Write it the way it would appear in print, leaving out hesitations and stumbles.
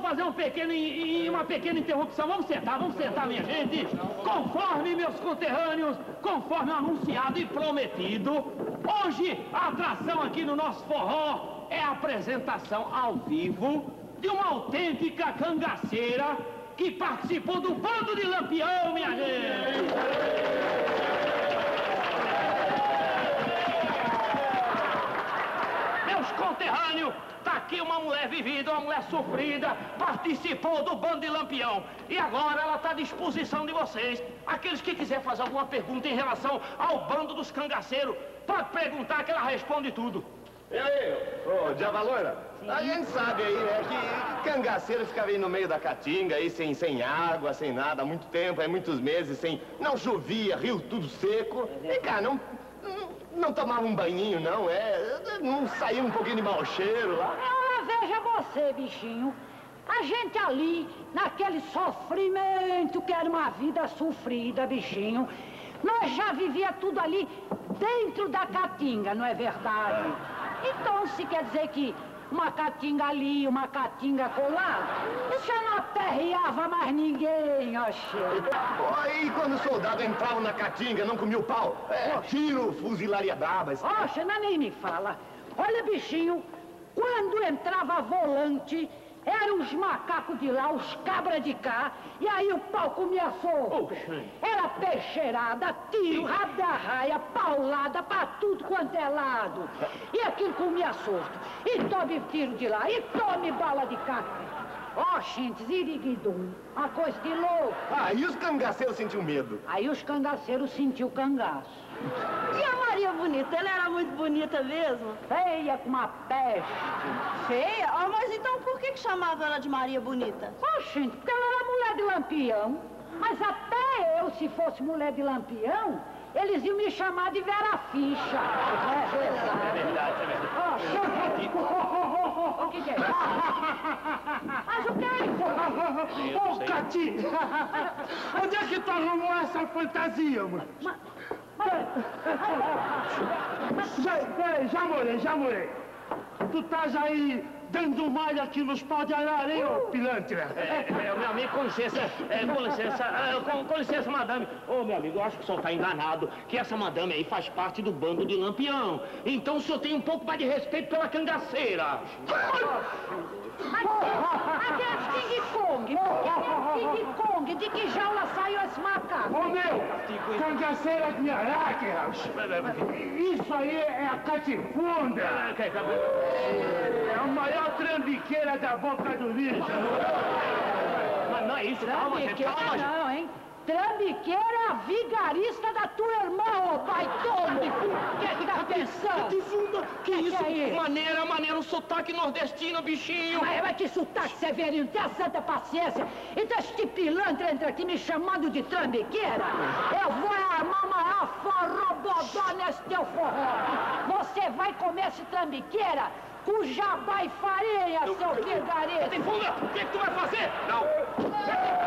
fazer uma pequena interrupção. Vamos sentar, minha gente. Conforme meus conterrâneos, conforme anunciado e prometido, hoje a atração aqui no nosso forró é a apresentação ao vivo de uma autêntica cangaceira que participou do Bando de Lampião, minha gente. Meus conterrâneos, tá aqui uma mulher vivida, uma mulher sofrida, participou do Bando de Lampião. E agora ela está à disposição de vocês. Aqueles que quiserem fazer alguma pergunta em relação ao Bando dos Cangaceiros, pode perguntar que ela responde tudo. E aí, ô Diaba Loira, a gente sabe aí, né, que cangaceiro fica aí no meio da caatinga aí, sem água, sem nada, há muito tempo, há muitos meses, não chovia, rio tudo seco. E, cara, não tomava um banhinho, não saía um pouquinho de mau cheiro lá. Veja você, bichinho, a gente ali, naquele sofrimento que era uma vida sofrida, bichinho, nós já vivia tudo ali dentro da caatinga, não é verdade? Então, se quer dizer que uma caatinga ali, uma caatinga colar, isso já não aperreava mais ninguém, oxe. E quando o soldado entrava na caatinga, não comia o pau? Tiro, fuzilaria brabas. Oxe, nem me fala. Olha, bichinho, quando entrava volante, eram os macacos de lá, os cabras de cá, e aí o pau comia solto. Era peixeirada, tiro, rabo da raia, paulada pra tudo quanto é lado. E aquilo comia solto. E tome tiro de lá, e tome bala de cá. Ó, gente, ziriguidum, uma coisa de louco. E os cangaceiros sentiam medo? Aí os cangaceiros sentiu cangaço. E a Maria Bonita, ela era muito bonita mesmo? Feia com uma peste. Feia? Mas então por que chamavam ela de Maria Bonita? Gente, porque ela era mulher de Lampião. Mas até eu, se fosse mulher de Lampião, eles iam me chamar de Vera Ficha. É verdade. O que é? Mas o que é isso? Ô, Cati, onde é que tu arrumou essa fantasia, mano? Já morei. Tu estás aí dando malha aqui nos pau de arara, hein, ô pilantra? Meu amigo, com licença, madame. Ô, meu amigo, eu acho que o senhor está enganado, que essa madame aí faz parte do Bando de Lampião. Então o senhor tem um pouco mais de respeito pela cangaceira. Aqueles King Kong, de que jaula saiu esse macaco? Ô meu, cangaceira de araque, isso aí é a catifunda. É a maior trambiqueira da boca do lixo. Mas não é isso, calma, gente, calma. Não, hein? Trambiqueira é a vigarista da tua irmã, ô pai todo! O que é que tá pensando? Catifunda, que isso? Maneira, um sotaque nordestino, bichinho. Mas que sotaque severinho, tenha santa paciência. Então este pilantra entra aqui me chamando de trambiqueira. Eu vou armar uma forrobodó nesse teu forró. Você vai comer esse trambiqueira com jabá e farinha, seu vigarista. Catifunda, o que tu vai fazer? Não.